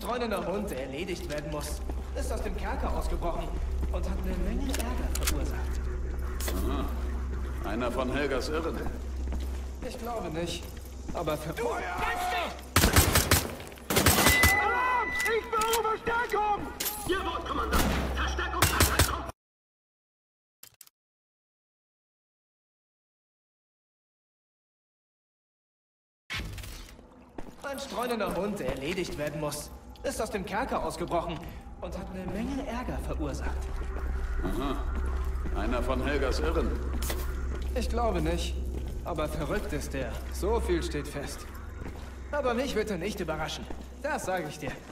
streunender Hund, der erledigt werden muss, ist aus dem Kerker ausgebrochen und hat eine Menge Ärger verursacht. Aha. Einer von Helgas Irren. Ich glaube nicht, aber für... Alarm! Ich brauche Verstärkung! Jawohl, Kommandant! Verstärkungsantrag kommt! Ein streunender Hund, der erledigt werden muss, ist aus dem Kerker ausgebrochen und hat eine Menge Ärger verursacht. Aha. Einer von Helgas Irren. Ich glaube nicht, aber verrückt ist er. So viel steht fest. Aber mich wird er nicht überraschen. Das sage ich dir.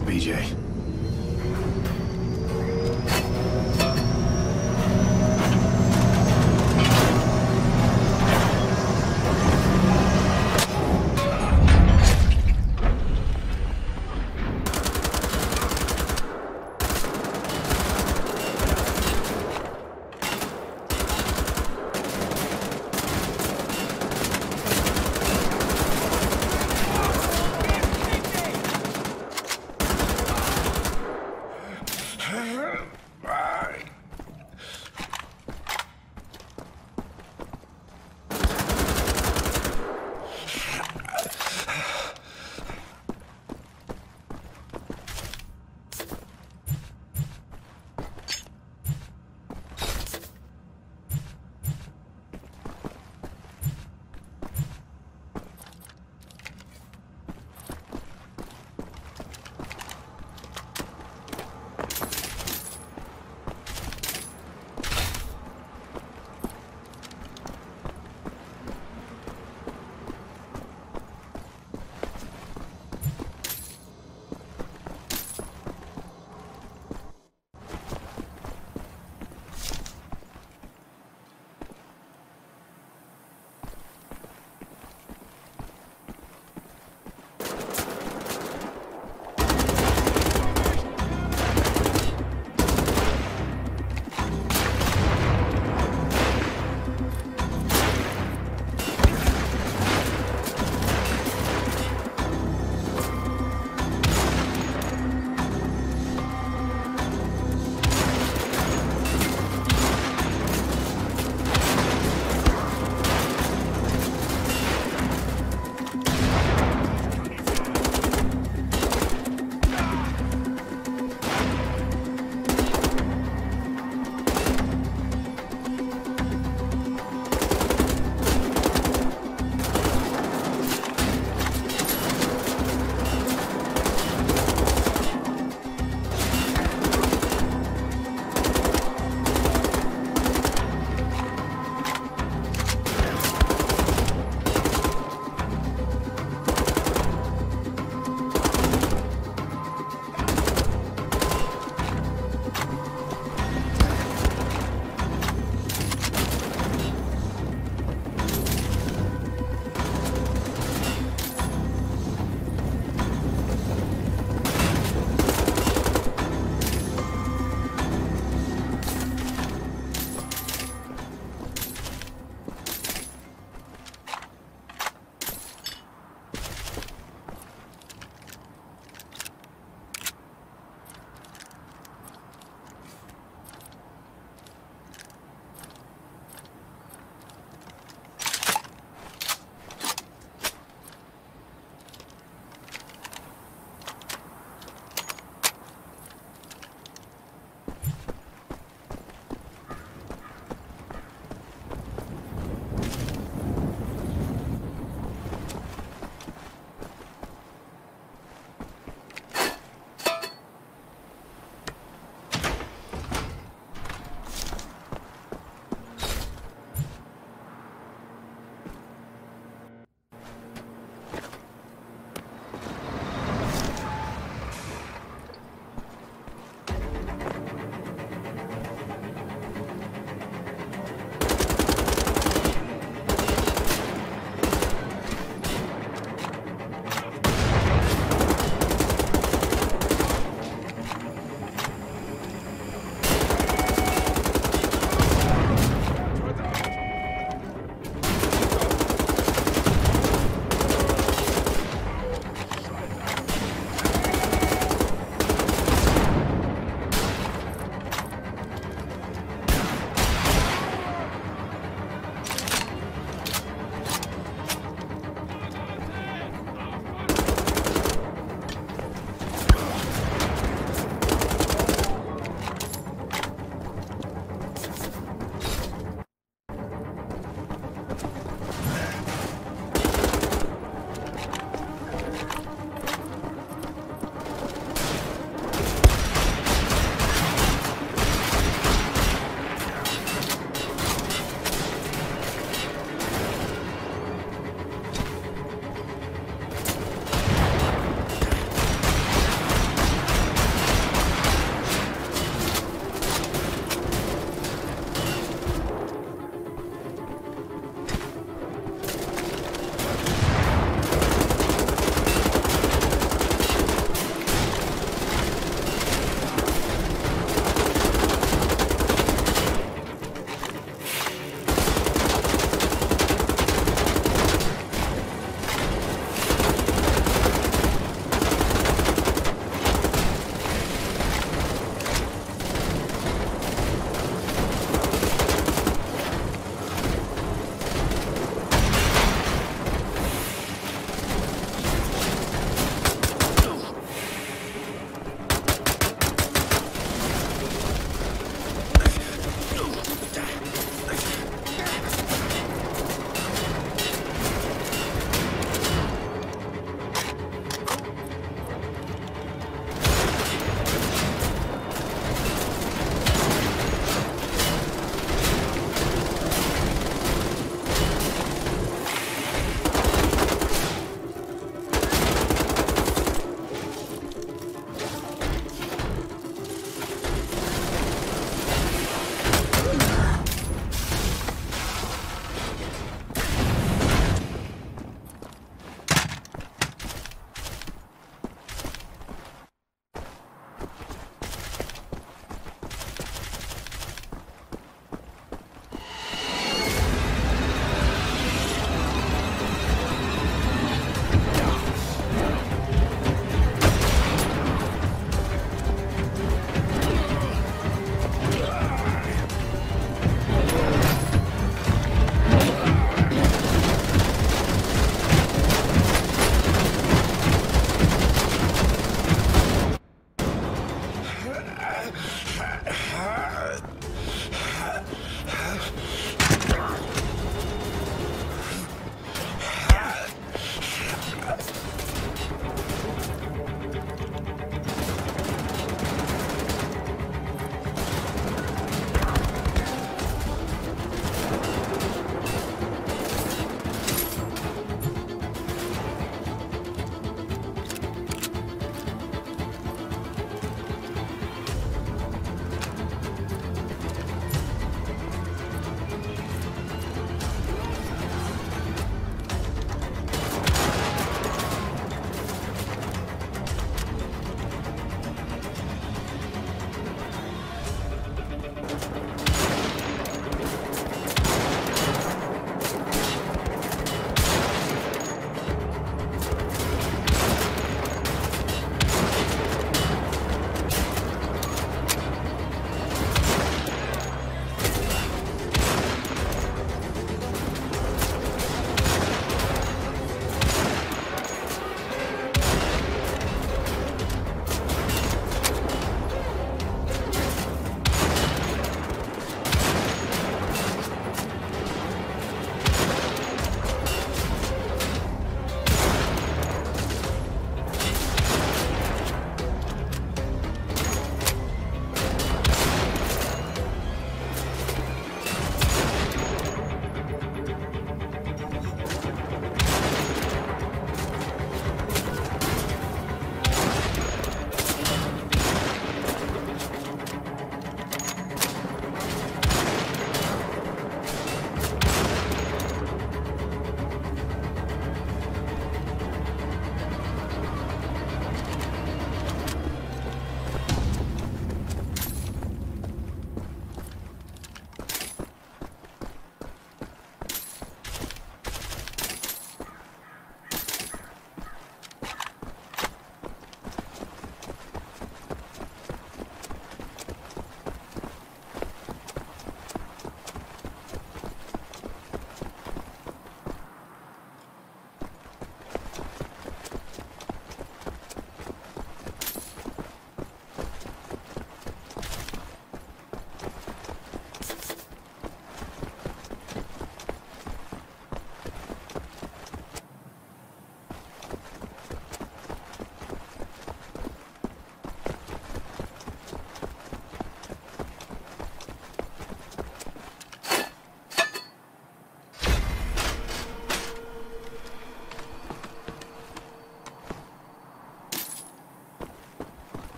best, BJ.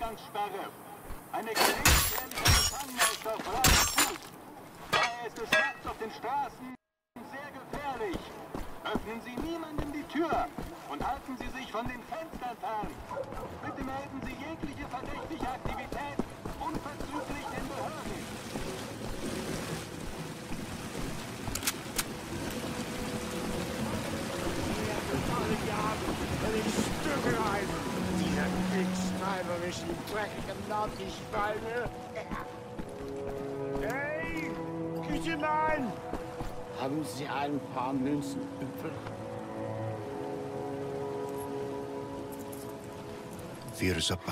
Ausgangssperre. Eine gerichtsfähige Gefangenschaft auf freiem Fuß. Daher ist es nachts auf den Straßen sehr gefährlich. Öffnen Sie niemandem die Tür und halten Sie sich von den Fenstern fern. Bitte melden Sie jegliche verdächtige Aktivität unverzüglich den Behörden. Diese kriegsschreiberischen, dreckigen Nazi-Schweine. Hey, Küchenmann! Haben Sie ein paar Münzen übrig? Vier Suppe.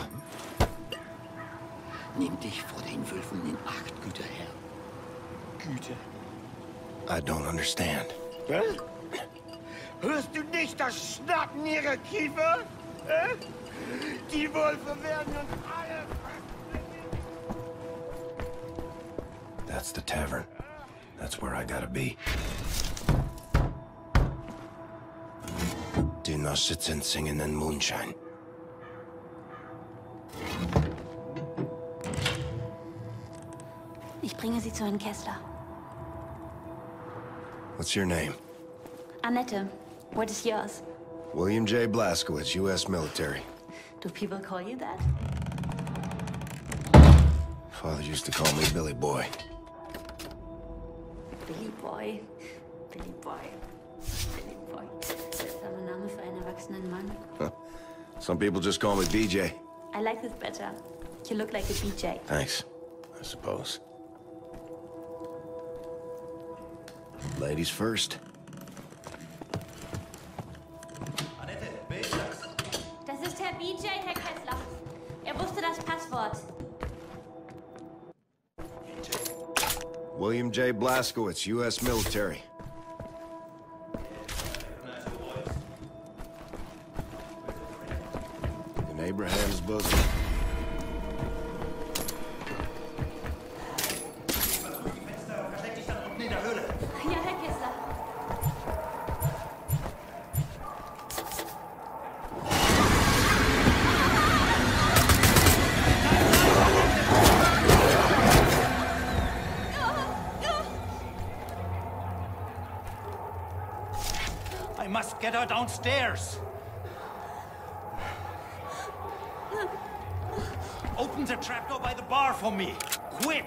Nimm dich vor den Wölfen in Acht, guter Herr. Güte. I don't understand. Was? Hörst du nicht das Schnappen ihrer Kiefer? Die Wölfe werden uns alle... That's the tavern. That's where I gotta be. Do not sit and sing in the moonshine. Ich bringe Sie zu Herrn Kessler. What's your name? Annette, what is yours? William J. Blazkowicz, U.S. military. Do people call you that? Father used to call me Billy Boy. Billy Boy. Billy Boy. Billy Boy. Seltsamer Name für einen erwachsenen Mann. Some people just call me BJ. I like this better. You look like a BJ. Thanks, I suppose. Ladies first. Das ist Herr BJ, Herr Kessler. Er wusste das Passwort. William J. Blazkowicz, U.S. military. In Abraham's bosom. Ja, Herr Kessler. I must get her downstairs. Open the trapdoor by the bar for me. Quick!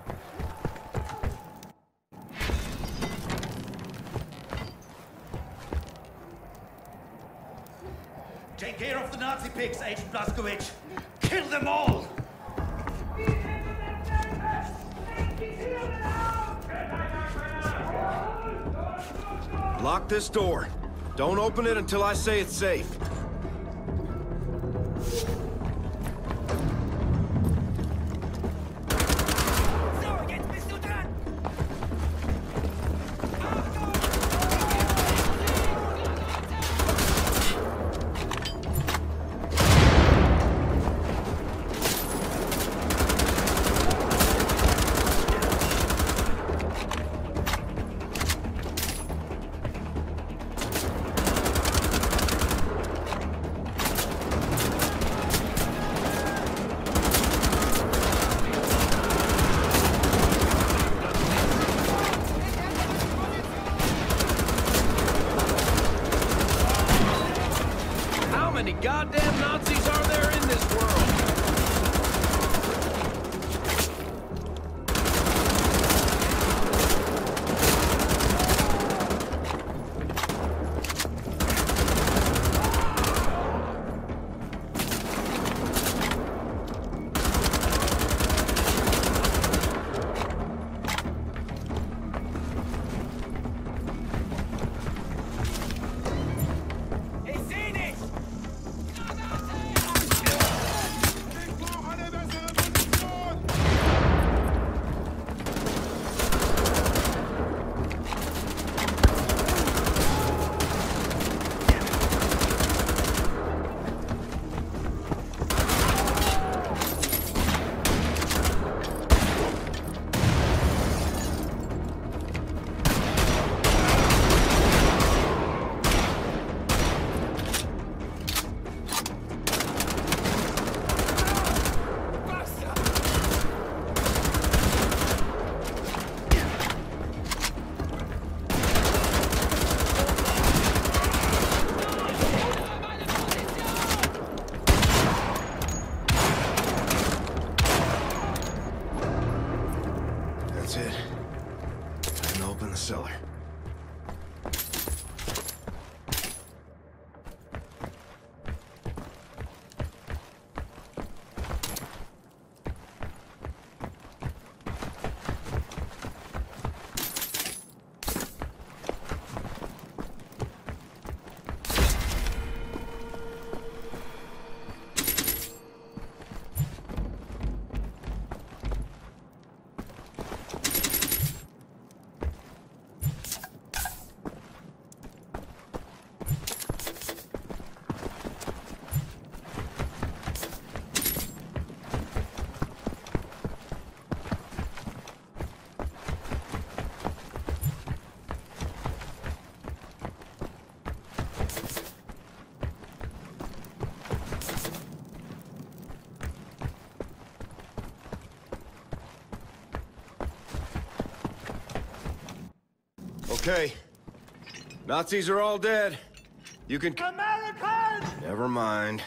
Take care of the Nazi pigs, Agent Blazkowicz. Kill them all! Lock this door. Don't open it until I say it's safe. cellar. Okay. Nazis are all dead. You can... Americans! Never mind.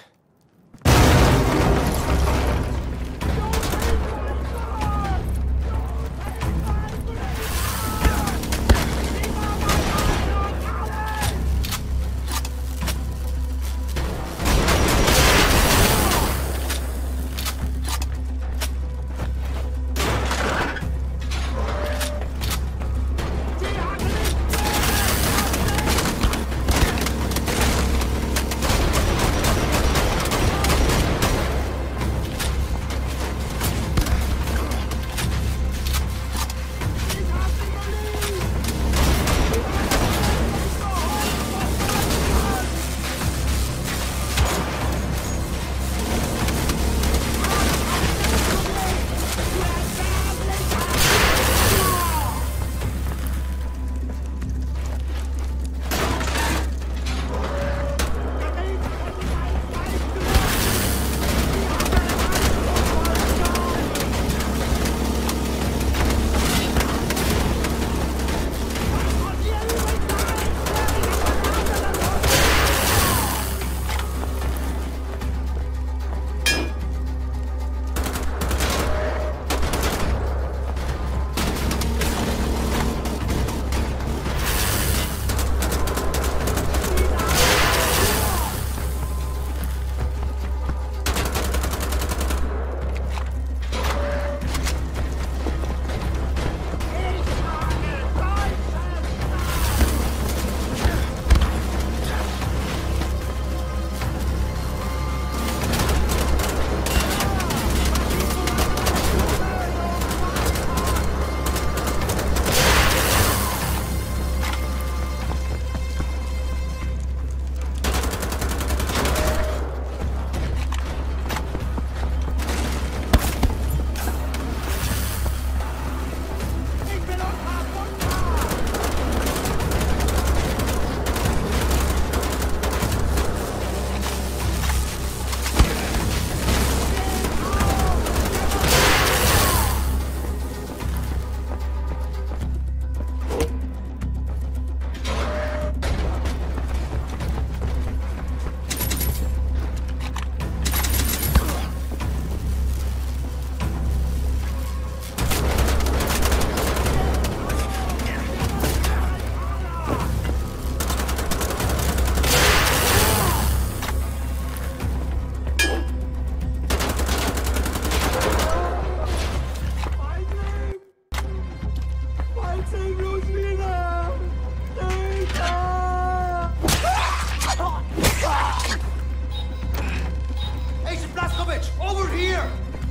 Agent Blazkowicz, over here!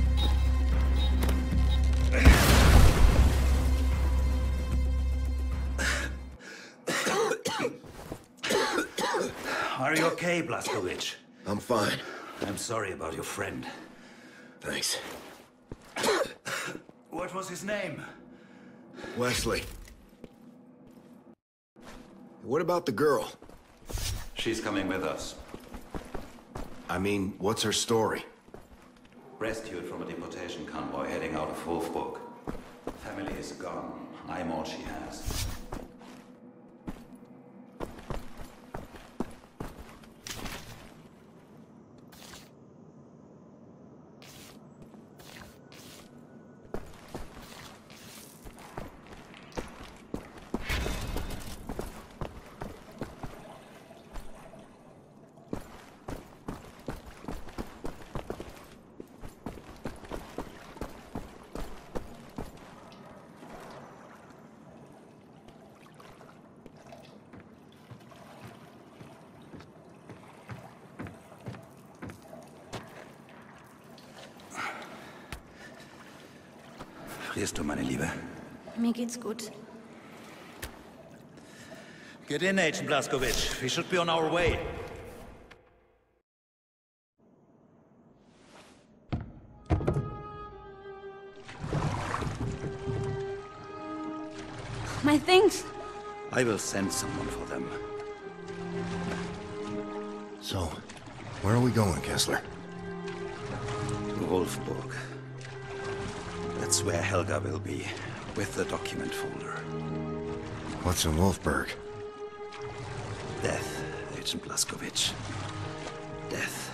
Are you okay, Blazkowicz? I'm fine. I'm sorry about your friend. Thanks. What was his name? Wesley. What about the girl? She's coming with us. I mean, what's her story? Rescued from a deportation convoy heading out of Wolfsburg. Family is gone. I'm all she has. Frierst du, meine Liebe? Mir geht's gut. Get in, Agent Blazkowicz. We should be on our way. My things! I will send someone for them. So, where are we going, Kessler? To Wolfsburg. That's where Helga will be, with the document folder. What's in Wolfsburg? Death, Agent Blazkowicz. Death.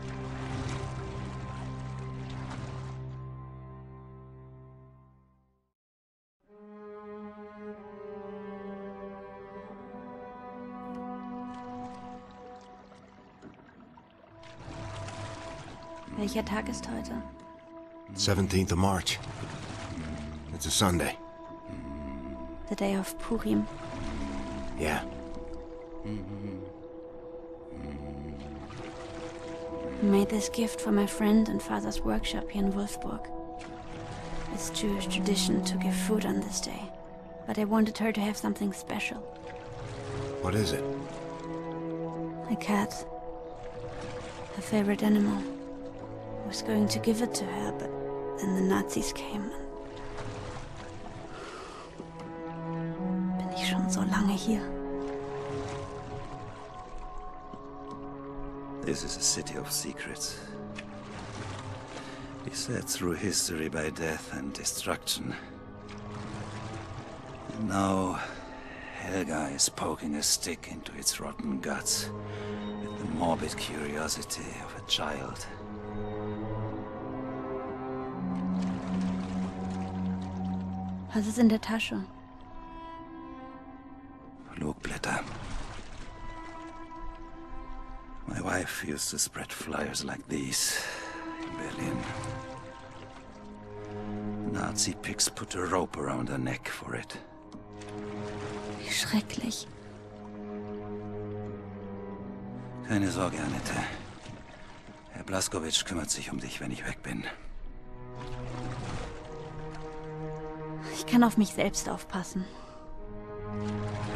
Welcher Tag ist heute? 17th of March. It's a Sunday. The day of Purim. Yeah. I made this gift for my friend and father's workshop here in Wolfsburg. It's Jewish tradition to give food on this day, but I wanted her to have something special. What is it? A cat. Her favorite animal. I was going to give it to her, but then the Nazis came. Bin ich schon so lange hier? This is a city of secrets. Beset through history by death and destruction. And now, Helga is poking a stick into its rotten guts with the morbid curiosity of a child. Was ist in der Tasche? Flugblätter. My wife used to spread flyers like these in Berlin. Nazi pigs put a rope around her neck for it. Wie schrecklich. Keine Sorge, Annette. Herr Blazkowicz kümmert sich um dich, wenn ich weg bin. Ich kann auf mich selbst aufpassen.